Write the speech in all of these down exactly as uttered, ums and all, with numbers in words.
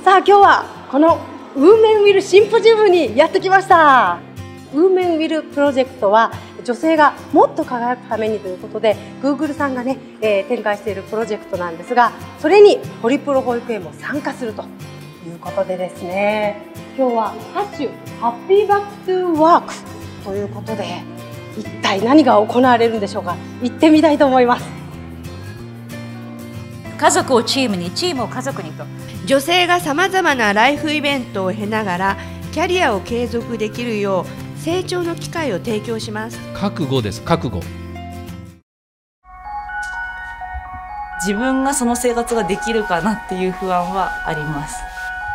さあ今日はこのウーメンウィルシンポジウムにやってきました。ウーメンウィルプロジェクトは女性がもっと輝くためにということで Google さんがね、えー、展開しているプロジェクトなんですが、それにホリプロ保育園も参加するということでですね、今日はハッシュハッピーバックトゥーワークということで、一体何が行われるんでしょうか。行ってみたいと思います。 家族をチームに、チームを家族にと、 女性がさまざまなライフイベントを経ながらキャリアを継続できるよう成長の機会を提供します。 覚悟です。覚悟。 自分がその生活ができるかなっていう不安はあります。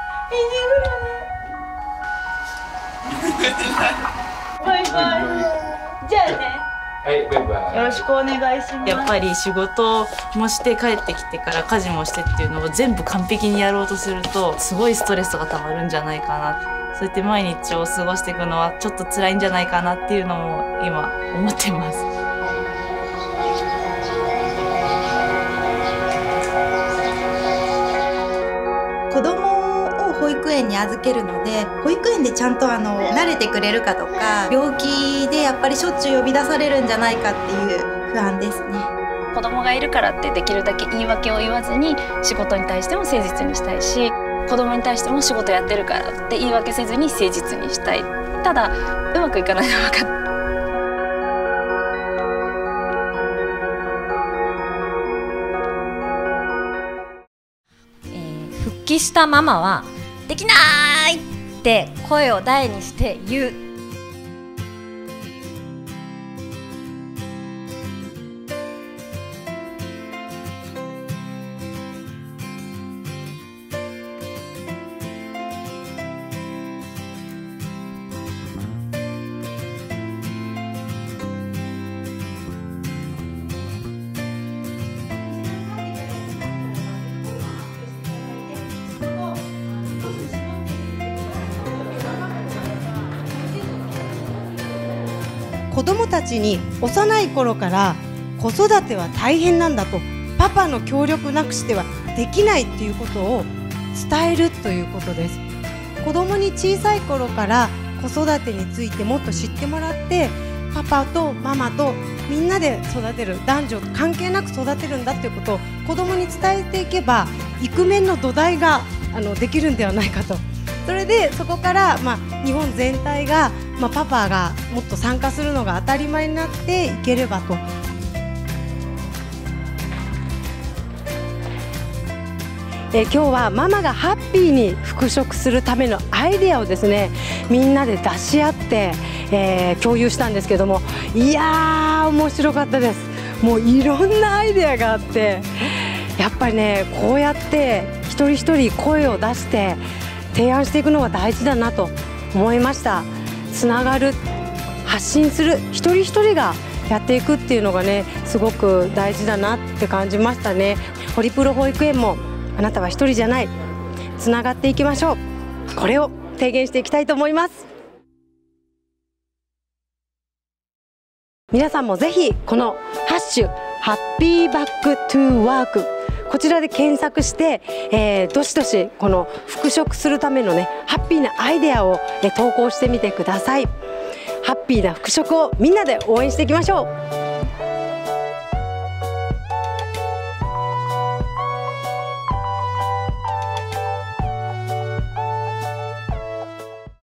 バイバイ。じゃあね。はい、バイバイ。よろしくお願いします。 やっぱり仕事もして帰ってきてから家事もしてっていうのを全部完璧にやろうとするとすごいストレスがたまるんじゃないかな。そうやって毎日を過ごしていくのはちょっと辛いんじゃないかなっていうのも今思ってます。 子供を保育園に預けるので、保育園でちゃんとあの慣れてくれるかとか、病気でやっぱりしょっちゅう呼び出されるんじゃないかっていう不安ですね。 子供がいるからってできるだけ言い訳を言わずに仕事に対しても誠実にしたいし、子供に対しても仕事やってるからって言い訳せずに誠実にしたい。ただうまくいかないのは分かって、 復帰したママはできないって声を大にして言う。 子どもたちに幼い頃から子育ては大変なんだと、パパの協力なくしてはできないっていうことを伝えるということです。子どもに小さい頃から子育てについてもっと知ってもらって、パパとママとみんなで育てる、男女関係なく育てるんだっていうことを子どもに伝えていけば、イクメンの土台があのできるんではないかと。それでそこから、まあ、日本全体が、まあ、パパがもっと参加するのが当たり前になっていければと。え今日はママがハッピーに復職するためのアイデアをですね、みんなで出し合って、えー、共有したんですけども、いやー面白かったです。もういろんなアイデアがあって、やっぱりね、こうやって一人一人声を出して提案していくのが大事だなと思いました。つながる、発信する、一人一人がやっていくっていうのがね、すごく大事だなって感じましたね。ホリプロ保育園もあなたは一人じゃない、つながっていきましょう。これを提言していきたいと思います。皆さんもぜひこのハッシュハッピーバックトゥーワーク、こちらで検索して、えー、どしどしこの復職するためのね、ハッピーなアイデアを、えー、投稿してみてください。ハッピーな復職をみんなで応援していきましょう。